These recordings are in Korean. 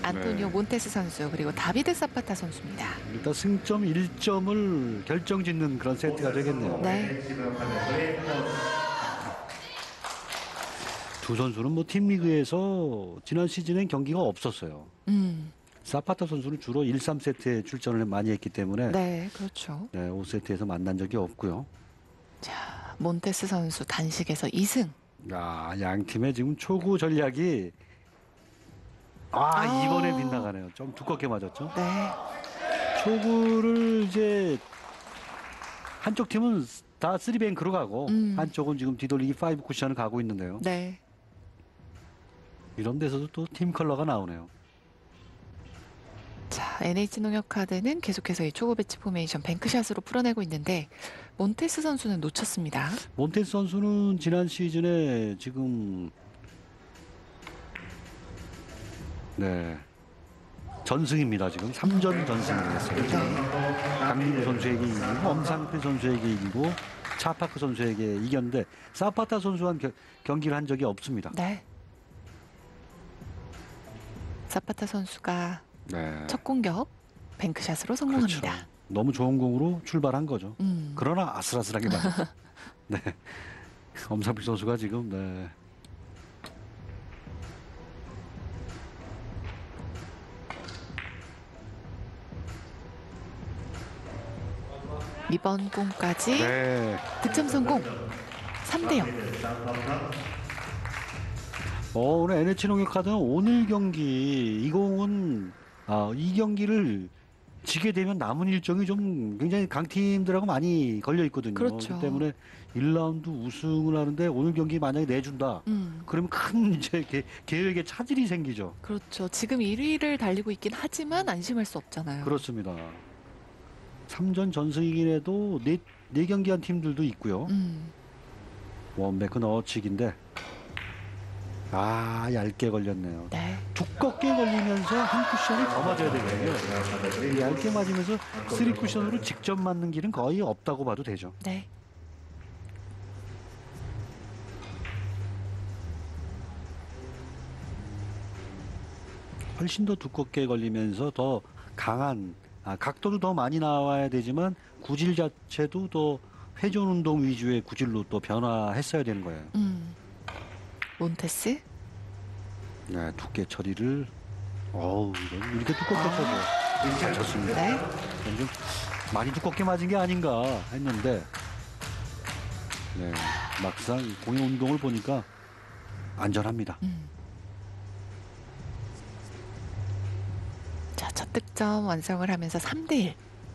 안토니오 네. 몬테스 선수 그리고 다비드 사파타 선수입니다. 일단 승점 1점을 결정짓는 그런 세트가 되겠네요. 네. 두 선수는 뭐 팀리그에서 지난 시즌엔 경기가 없었어요. 사파타 선수는 주로 1, 3세트에 출전을 많이 했기 때문에 네, 그렇죠. 네, 5세트에서 만난 적이 없고요. 자, 몬테스 선수 단식에서 2승. 야, 양 팀의 지금 초구 전략이 이번에 빗나가네요. 좀 두껍게 맞았죠. 네. 초구를 이제 한쪽 팀은 다 3뱅크로 가고 한쪽은 지금 뒤돌리기 5 쿠션을 가고 있는데요. 네. 이런 데서도 또 팀 컬러가 나오네요. 자, NH농협카드는 계속해서 이 초구 배치 포메이션 뱅크샷으로 풀어내고 있는데 몬테스 선수는 놓쳤습니다. 몬테스 선수는 지난 시즌에 지금 전승입니다. 지금 3전 전승을 했어요. 강민구 선수에게 이기고 엄상필 선수에게 이기고 차파크 선수에게 이겼는데 사파타 선수와 경기를 한 적이 없습니다. 네. 사파타 선수가 네. 첫 공격 뱅크샷으로 성공합니다. 그렇죠. 너무 좋은 공으로 출발한 거죠. 그러나 아슬아슬하게 맞았죠. 네. 엄상필 선수가 지금 이번 공까지 네. 득점 성공. 3대0. 오늘 NH농협카드는 오늘 경기 이 공은 이 경기를 지게 되면 남은 일정이 좀 굉장히 강팀들하고 많이 걸려 있거든요. 그렇죠. 그렇기 때문에 1라운드 우승을 하는데 오늘 경기 만약에 내준다. 그러면 큰 이제 계획에 차질이 생기죠. 그렇죠. 지금 1위를 달리고 있긴 하지만 안심할 수 없잖아요. 그렇습니다. 3전 전승이긴 해도 네 경기 한 팀들도 있고요. 원뱅크 넣어치기인데 얇게 걸렸네요. 네. 두껍게 걸리면서 한 쿠션이 더 맞아야 되거든요. 얇게 맞으면서 3 쿠션으로 직접 맞는 길은 거의 없다고 봐도 되죠. 네. 훨씬 더 두껍게 걸리면서 더 강한 각도도 더 많이 나와야 되지만 구질 자체도 더 회전 운동 위주의 구질로 또 변화했어야 되는 거예요. 몬테스. 네, 두께 처리를 이렇게 두껍게 쳐서 맞췄습니다. 네. 좀 많이 두껍게 맞은 게 아닌가 했는데 막상 공의 운동을 보니까 안전합니다. 자, 첫 득점 완성을 하면서 3대1.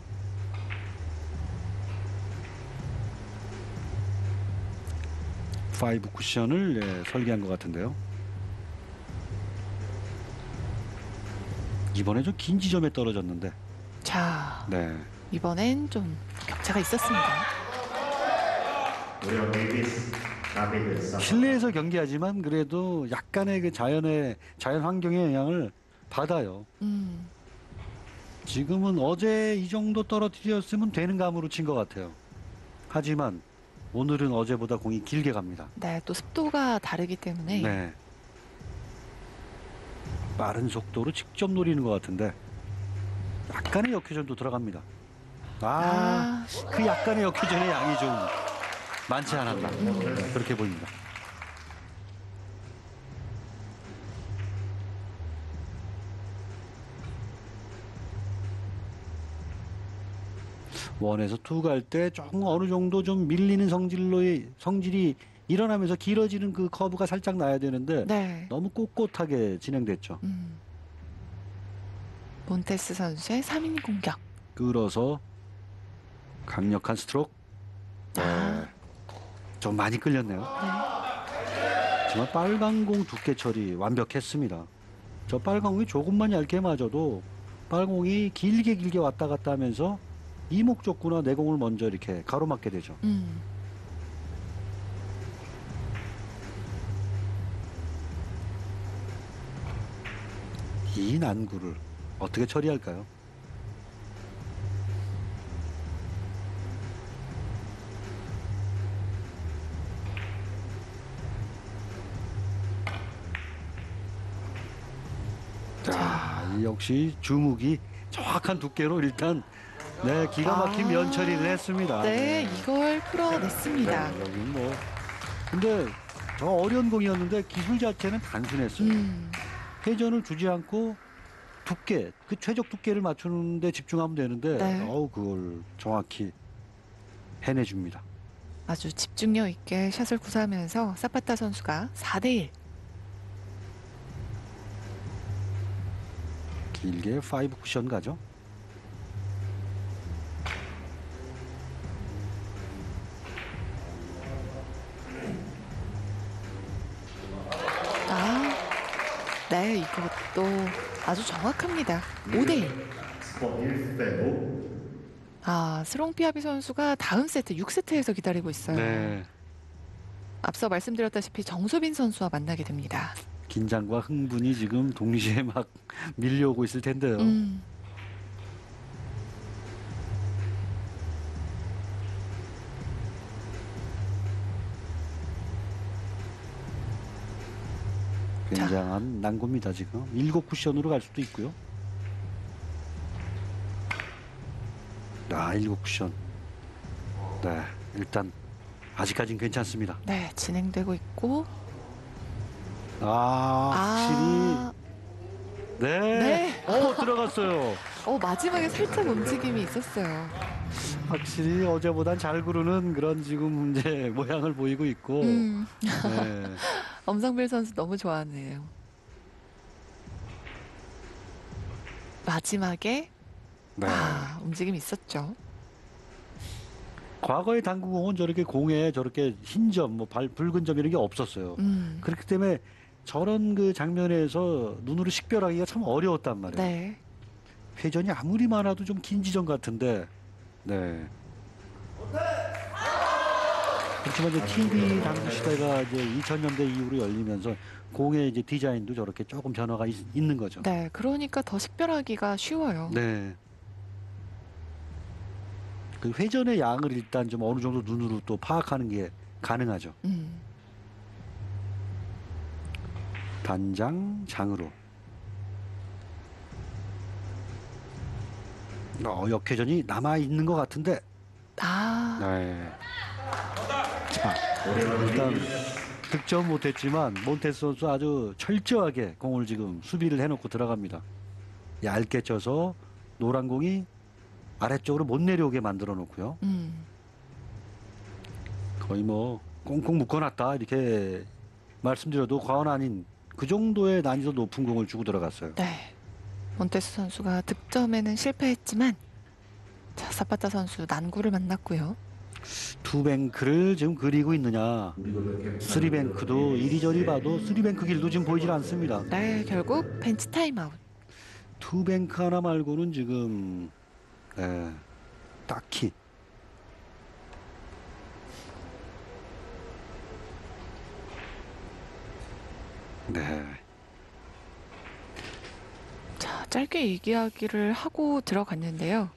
파이브 쿠션을 설계한 것 같은데요. 이번에 좀 긴 지점에 떨어졌는데 자, 이번엔 좀 격차가 있었습니다. 실내에서 경기하지만 그래도 약간의 그 자연 환경의 영향을 받아요. 지금은 어제 이 정도 떨어뜨렸으면 되는 감으로 친 것 같아요. 하지만 오늘은 어제보다 공이 길게 갑니다. 네, 또 습도가 다르기 때문에. 빠른 속도로 직접 노리는 것 같은데 약간의 역회전도 들어갑니다. 그 약간의 역회전의 양이 좀 많지 않았나 그렇게 보입니다. 원에서 투 갈 때 조금 어느 정도 좀 밀리는 성질이 일어나면서 길어지는 그 커브가 살짝 나야 되는데 너무 꼿꼿하게 진행됐죠. 몬테스 선수의 3인 공격. 끌어서 강력한 스트로크. 좀 많이 끌렸네요. 정말 빨간 공 두께 처리 완벽했습니다. 저 빨간 공이 조금만 얇게 맞아도 빨간 공이 길게 왔다 갔다 하면서 이목적구나 내 공을 먼저 이렇게 가로막게 되죠. 이 난구를 어떻게 처리할까요? 이 역시 주묵이 정확한 두께로 일단 네, 기가 막힌 아. 면 처리를 했습니다. 네, 이걸 풀어냈습니다. 네, 여기 뭐 근데 저 어려운 공이었는데 기술 자체는 단순했어요. 회전을 주지 않고 두께, 그 최적 두께를 맞추는 데 집중하면 되는데 네. 그걸 정확히 해내줍니다. 아주 집중력 있게 샷을 구사하면서 사파타 선수가 4대1. 길게 5 쿠션 가죠. 아, 네, 이것도 아주 정확합니다. 5대1. 아, 스롱피아비 선수가 다음 세트 6세트에서 기다리고 있어요. 네. 앞서 말씀드렸다시피 정소빈 선수와 만나게 됩니다. 긴장과 흥분이 지금 동시에 막 밀려오고 있을 텐데요. 굉장한 난고입니다 지금. 7 쿠션으로 갈 수도 있고요. 아, 7 쿠션. 네, 일단 아직까진 괜찮습니다. 네, 진행되고 있고. 확실히 네. 네. 들어갔어요. 마지막에 살짝 움직임이 있었어요. 확실히 어제보단 잘 구르는 그런 지금 이제 모양을 보이고 있고. 네. 엄상필 선수 너무 좋아하네요. 마지막에 네. 움직임이 있었죠. 과거의 당구공은 저렇게 공에 저렇게 흰 점, 뭐 붉은 점 이런 게 없었어요. 그렇기 때문에 저런 그 장면에서 눈으로 식별하기가 참 어려웠단 말이에요. 네. 회전이 아무리 많아도 좀 긴 지점 같은데, 네. 그렇지만 이제 TV 당구 시대가 이제 2000년대 이후로 열리면서 공의 이제 디자인도 저렇게 조금 변화가 있는 거죠. 네, 그러니까 더 식별하기가 쉬워요. 네. 그 회전의 양을 일단 좀 어느 정도 눈으로 또 파악하는 게 가능하죠. 단장 장으로. 역회전이 남아 있는 것 같은데. 네. 자, 일단 득점 못했지만 몬테스 선수 아주 철저하게 공을 지금 수비를 해놓고 들어갑니다. 얇게 쳐서 노란 공이 아래쪽으로 못 내려오게 만들어 놓고요. 거의 뭐 꽁꽁 묶어놨다 이렇게 말씀드려도 과언 아닌 그 정도의 난이도 높은 공을 주고 들어갔어요. 네. 몬테스 선수가 득점에는 실패했지만 자, 사파타 선수 난구를 만났고요. 투뱅크를 지금 그리고 있느냐. 쓰리뱅크도 이리저리 봐도 쓰리뱅크 길도 지금 보이질 않습니다. 네, 결국 벤치 타임아웃. 투뱅크 하나 말고는 지금 딱히 네. 자, 짧게 얘기하기를 하고 들어갔는데요.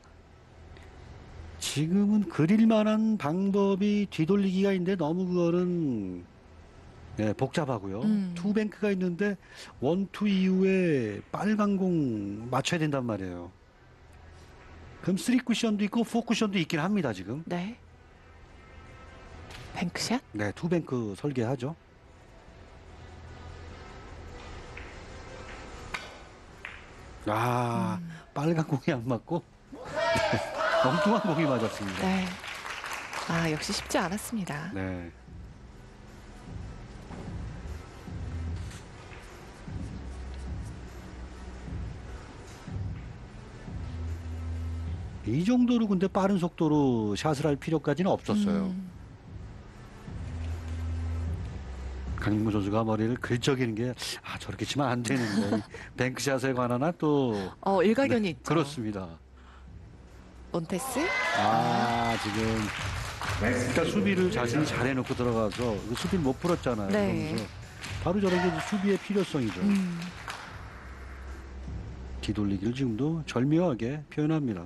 지금은 그릴 만한 방법이 뒤돌리기가 있는데 너무 그거는 복잡하고요. 투뱅크가 있는데 원투 이후에 빨간 공 맞춰야 된단 말이에요. 그럼 3 쿠션도 있고 4 쿠션도 있긴 합니다 지금. 네. 뱅크샷? 네, 투뱅크 설계하죠. 빨간 공이 안 맞고 엉뚱한 공이 맞았습니다. 네. 역시 쉽지 않았습니다. 네. 이 정도로 근데 빠른 속도로 샷을 할 필요까지는 없었어요. 강민구 선수가 머리를 긁적이는 게 저렇게 치면 안 되는데 뱅크샷에 관한 또 일가견이 있죠. 그렇습니다. 몬테스? 지금 일단 수비를 자신이 잘 해놓고 들어가서 그 수비를 못 풀었잖아요. 네. 그러면서 바로 저런 게 수비의 필요성이죠. 뒤돌리기를 지금도 절묘하게 표현합니다.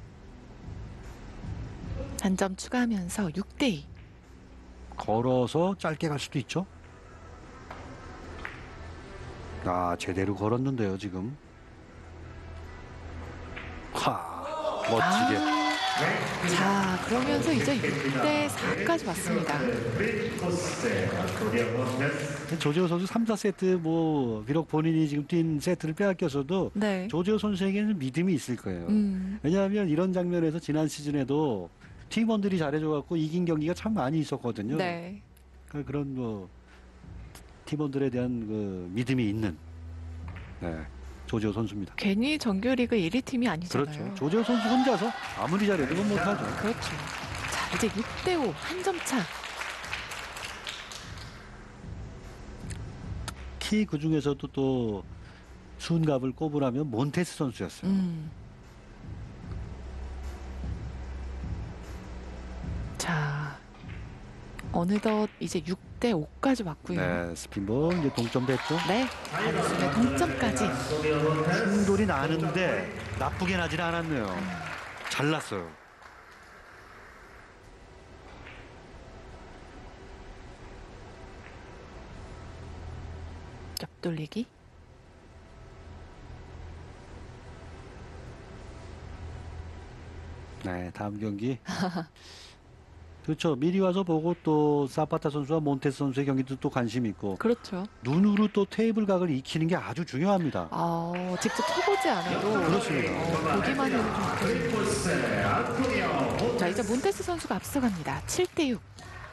한 점 추가하면서 6대2. 걸어서 짧게 갈 수도 있죠. 제대로 걸었는데요 지금. 멋지게. 자, 그러면서 이제 6대 4까지 왔습니다. 조재호 선수 3, 4세트 뭐 비록 본인이 지금 뛴 세트를 빼앗겼어도 네. 조재호 선수에게는 믿음이 있을 거예요. 음, 왜냐하면 이런 장면에서 지난 시즌에도 팀원들이 잘해줘갖고 이긴 경기가 참 많이 있었거든요. 네. 그런 뭐 팀원들에 대한 그 믿음이 있는 조재호 선수입니다. 괜히 정규리그 1위 팀이 아니잖아요. 그렇죠. 조재호 선수 혼자서 아무리 잘해도 그건 못하죠. 그렇죠. 자, 이제 6대 5 한 점 차. 특히 그 중에서도 또 수은갑을 꼽으라면 몬테스 선수였어요. 자, 어느덧 이제 6대 5까지 왔고요. 네, 스핀볼 이제 동점됐죠. 네, 단숨에 동점까지. 충돌이 나는데 나쁘게 나질 않았네요. 잘 났어요. 옆돌리기. 네, 다음 경기. 그렇죠. 미리 와서 보고 또 사파타 선수와 몬테스 선수의 경기도 또 관심 있고 그렇죠. 눈으로 또 테이블 각을 익히는 게 아주 중요합니다. 직접 쳐보지 않아도 그렇습니다. 보기만 해도 좀 좋겠네요. 자, 이제 몬테스 선수가 앞서갑니다. 7대 6.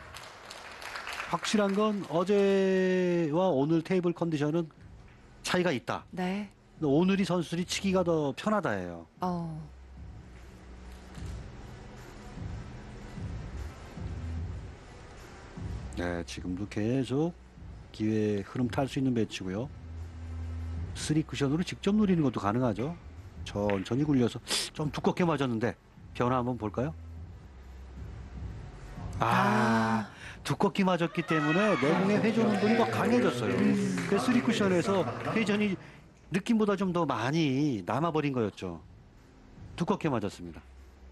확실한 건 어제와 오늘 테이블 컨디션은 차이가 있다. 네. 오늘이 선수들이 치기가 더 편하다예요. 네, 지금도 계속 기회 흐름 탈 수 있는 배치고요. 3 쿠션으로 직접 누리는 것도 가능하죠. 천천히 굴려서 좀 두껍게 맞았는데 변화 한번 볼까요? 두껍게 맞았기 때문에 내공의 회전 운동이 더 강해졌어요. 그래서 3 쿠션에서 회전이 느낌보다 좀 더 많이 남아버린 거였죠. 두껍게 맞았습니다.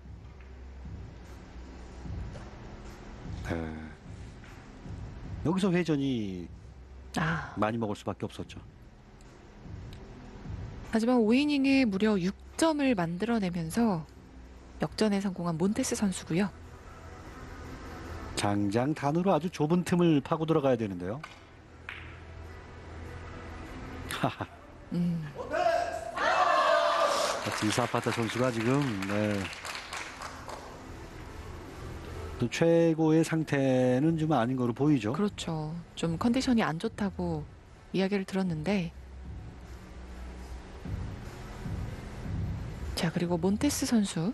네. 여기서 회전이 많이 먹을 수밖에 없었죠. 하지만 5이닝에 무려 6점을 만들어내면서 역전에 성공한 몬테스 선수고요. 장장 단으로 아주 좁은 틈을 파고 들어가야 되는데요. 지사파타 선수가 지금 또 최고의 상태는 좀 아닌 거로 보이죠. 그렇죠. 좀 컨디션이 안 좋다고 이야기를 들었는데, 자, 그리고 몬테스 선수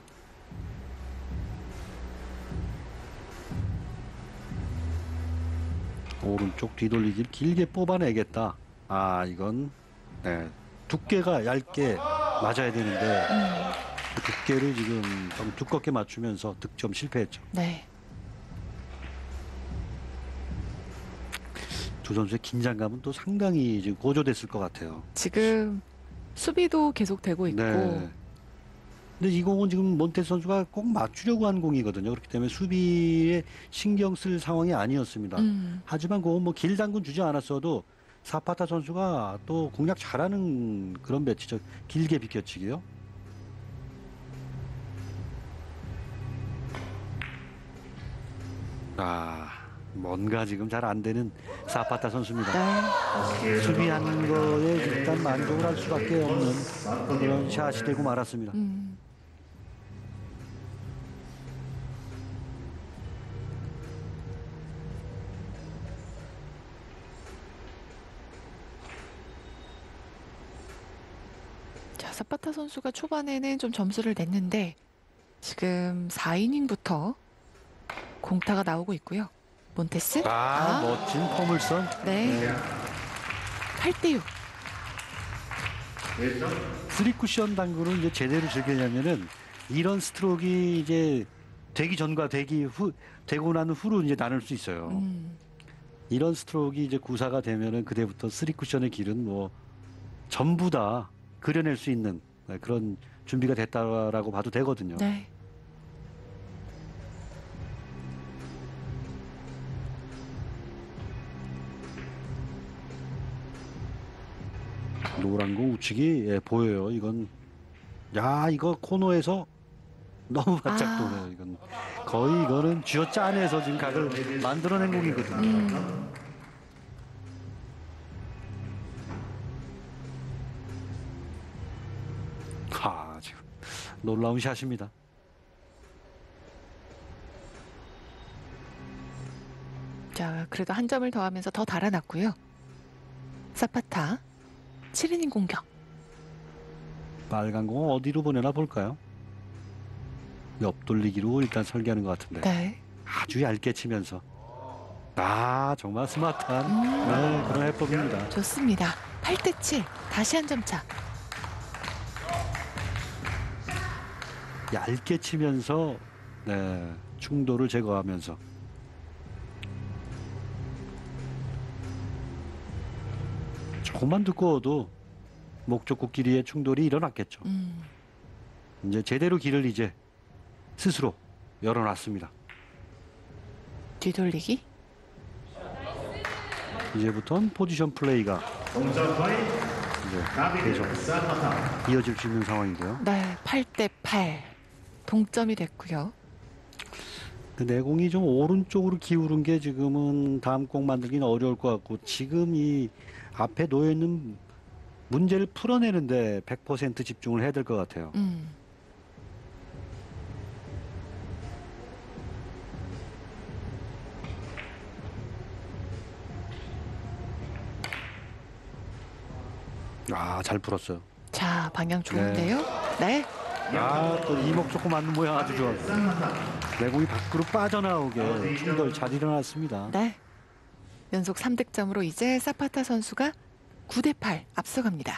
오른쪽 뒤돌리기를 길게 뽑아내겠다. 이건 두께가 얇게 맞아야 되는데 그 두께를 지금 좀 두껍게 맞추면서 득점 실패했죠. 네. 두 선수의 긴장감은 또 상당히 지금 고조됐을 것 같아요. 지금 수비도 계속되고 있고. 네. 근데 이 공은 지금 몬테스 선수가 꼭 맞추려고 한 공이거든요. 그렇기 때문에 수비에 신경 쓸 상황이 아니었습니다. 하지만 그건 뭐 길 당근 주지 않았어도 사파타 선수가 또 공략 잘하는 그런 배치죠. 길게 비껴치기요. 뭔가 지금 잘 안 되는 사파타 선수입니다. 네. 수비한 거에 일단 만족을 할 수밖에 없는 그런 샷이 되고 말았습니다. 자, 사파타 선수가 초반에는 좀 점수를 냈는데 지금 4이닝부터 공타가 나오고 있고요. 몬테스. 멋진 포물선. 네. 8대 6. 3 쿠션 당구를 이제 제대로 즐기려면은 이런 스트로크가 이제 되기 전과 되고 난 후로 이제 나눌 수 있어요. 이런 스트로크가 이제 구사가 되면은 그때부터 3 쿠션의 길은 뭐 전부 다 그려낼 수 있는 그런 준비가 됐다라고 봐도 되거든요. 네. 노란 공 우측이 보여요. 이건 야, 이거 코너에서 너무 바짝 아. 도네요. 이건 거의 이거는 쥐어 짜내서 지금 각을 만들어낸 공이거든요. 지금 놀라운 샷입니다. 자, 그래도 한 점을 더하면서 더 달아났고요. 사파타 7이닝 공격. 빨간 공은 어디로 보내나 볼까요? 옆돌리기로 일단 설계하는 것 같은데. 네. 아주 얇게 치면서. 정말 스마트한 네, 그런 해법입니다. 좋습니다. 8대 7. 다시 한 점 차. 얇게 치면서 네, 충돌을 제거하면서. 조금만 두꺼워도 목적국끼리의 충돌이 일어났겠죠. 이제 제대로 길을 이제 스스로 열어놨습니다. 뒤돌리기. 이제부터는 포지션 플레이가 이제 계속 이어질 수 있는 상황인데요. 네, 8대 8. 동점이 됐고요. 그 내공이 좀 오른쪽으로 기울은 게 지금은 다음 공 만들기는 어려울 것 같고, 지금 이 앞에 놓여 있는 문제를 풀어내는데 100% 집중을 해야 될 것 같아요. 잘 풀었어요. 자, 방향 좋은데요? 네. 또 이목 좋고 맞는 모양 아주 좋아. 내공이 밖으로 빠져나오게 충돌 잘 일어났습니다. 네. 연속 3득점으로 이제 사파타 선수가 9대 8 앞서갑니다.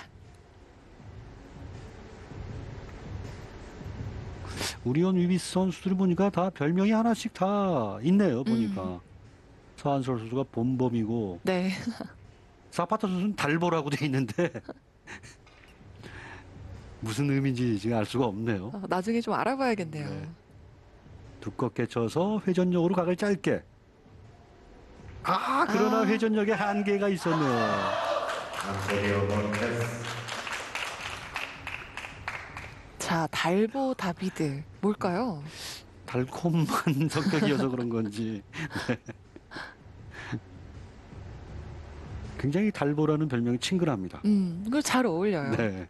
우리온 위비스 선수들을 보니까 다 별명이 하나씩 다 있네요. 보니까 서한솔 선수가 봄봄이고 네. 사파타 선수는 달보라고 돼 있는데 무슨 의미인지 지금 알 수가 없네요. 나중에 좀 알아봐야겠네요. 네. 두껍게 쳐서 회전력으로 각을 짧게. 그러나 회전력에 한계가 있었네요. 자, 달보 다비드 뭘까요? 달콤한 성격이어서 그런 건지. 네. 굉장히 달보라는 별명이 친근합니다. 그걸 잘 어울려요. 네.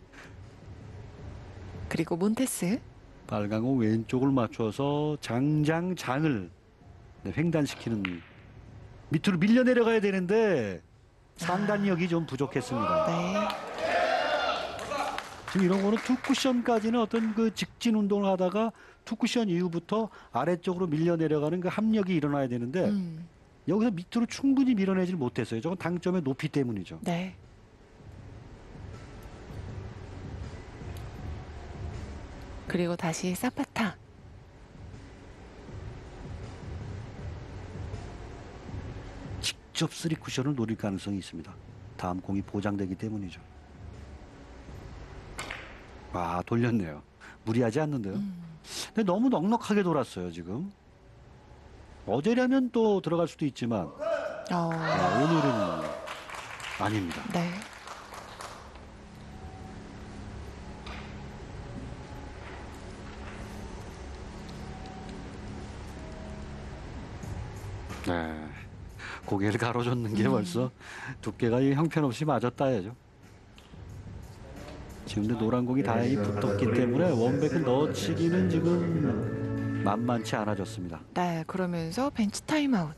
그리고 몬테스. 빨간 공 왼쪽을 맞춰서 장을 네, 횡단시키는, 밑으로 밀려 내려가야 되는데 상단력이 좀 부족했습니다. 네. 지금 이런 거는 투 쿠션까지는 어떤 그 직진 운동을 하다가 투 쿠션 이후부터 아래쪽으로 밀려 내려가는 그 합력이 일어나야 되는데 여기서 밑으로 충분히 밀어내질 못했어요. 저건 당점의 높이 때문이죠. 네. 그리고 다시 사파타. 직접 쓰리 쿠션을 노릴 가능성이 있습니다. 다음 공이 보장되기 때문이죠. 돌렸네요. 무리하지 않는데요. 근데 너무 넉넉하게 돌았어요, 지금. 어제라면 또 들어갈 수도 있지만 오늘은 아닙니다. 네. 네. 고개를 가로젓는 게 벌써 두께가 형편없이 맞았다 해야죠. 지금 근데 노란 공이 다행히 붙었기 때문에 원백을 넣어치기는 지금 만만치 않아졌습니다. 네, 그러면서 벤치 타임아웃.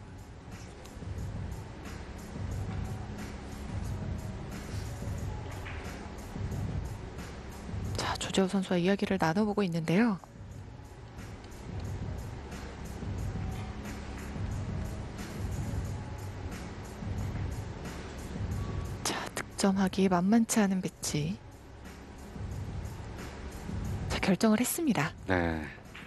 자, 조재호 선수와 이야기를 나눠보고 있는데요. 자, 득점하기 만만치 않은 배치. 자, 결정을 했습니다. 네.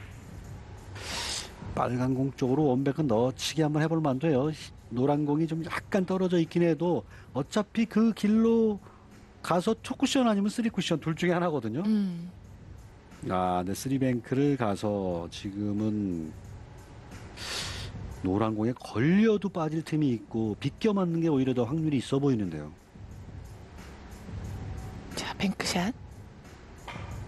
빨간 공 쪽으로 원백은 넣어치기 한번 해볼 만돼요. 노란 공이 좀 약간 떨어져 있긴 해도 어차피 그 길로 가서 투 쿠션 아니면 쓰리 쿠션 둘 중에 하나거든요. 네, 쓰리뱅크를 가서 지금은 노란 공에 걸려도 빠질 틈이 있고 비껴 맞는 게 오히려 더 확률이 있어 보이는데요. 자, 뱅크샷.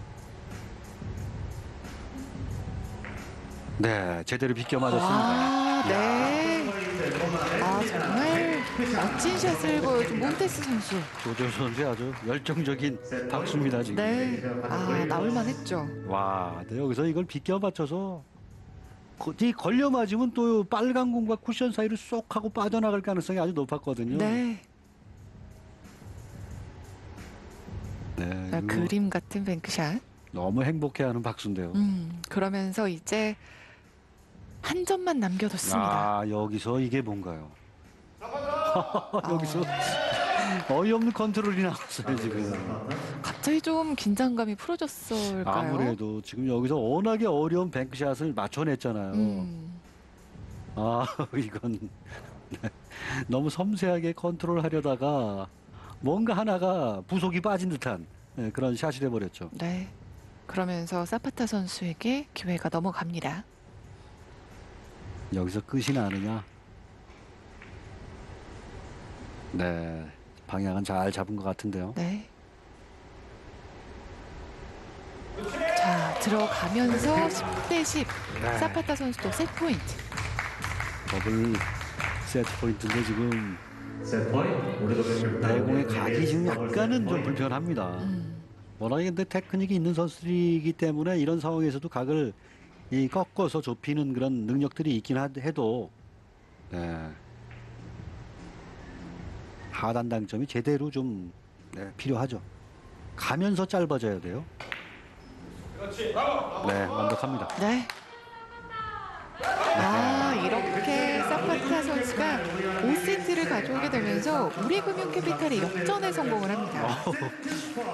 네, 제대로 비껴 맞았습니다. 아, 네. 아, 정말 멋진 샷을 보여준 몬테스 선수. 조재호 선수의 아주 열정적인 박수입니다, 지금. 네. 아, 나올만 했죠. 와, 네, 여기서 이걸 비껴 맞춰서 이 걸려 맞으면 또 빨간 공과 쿠션 사이를 쏙 하고 빠져나갈 가능성이 아주 높았거든요. 네. 네, 자, 이거 그림 같은 뱅크샷. 너무 행복해하는 박수인데요. 그러면서 이제 한 점만 남겨뒀습니다. 아, 여기서 이게 뭔가요? 아, 여기서 어이없는 컨트롤이 나왔어요, 지금. 갑자기 좀 긴장감이 풀어졌을까요? 아무래도 지금 여기서 워낙에 어려운 뱅크샷을 맞춰냈잖아요. 아, 이건 너무 섬세하게 컨트롤하려다가 뭔가 하나가 부속이 빠진 듯한 그런 샷이 돼버렸죠. 네. 그러면서 사파타 선수에게 기회가 넘어갑니다. 여기서 끝이 나느냐? 네, 방향은 잘 잡은 것 같은데요. 네. 자, 들어가면서 10대 10. 네. 사파타 선수도 세 포인트. 더블 세트 포인트인데 지금 내공의 내공의 각이 지금 약간은 좀 불편합니다. 워낙에 근데 테크닉이 있는 선수들이기 때문에 이런 상황에서도 각을 꺾어서 좁히는 그런 능력들이 있긴 해도 네. 하단 당점이 제대로 좀 필요하죠. 가면서 짧아져야 돼요. 네, 완벽합니다. 네. 아, 이렇게 사파타 선수가 5세트를 가져오게 되면서 우리금융캐피탈이 역전에 성공을 합니다.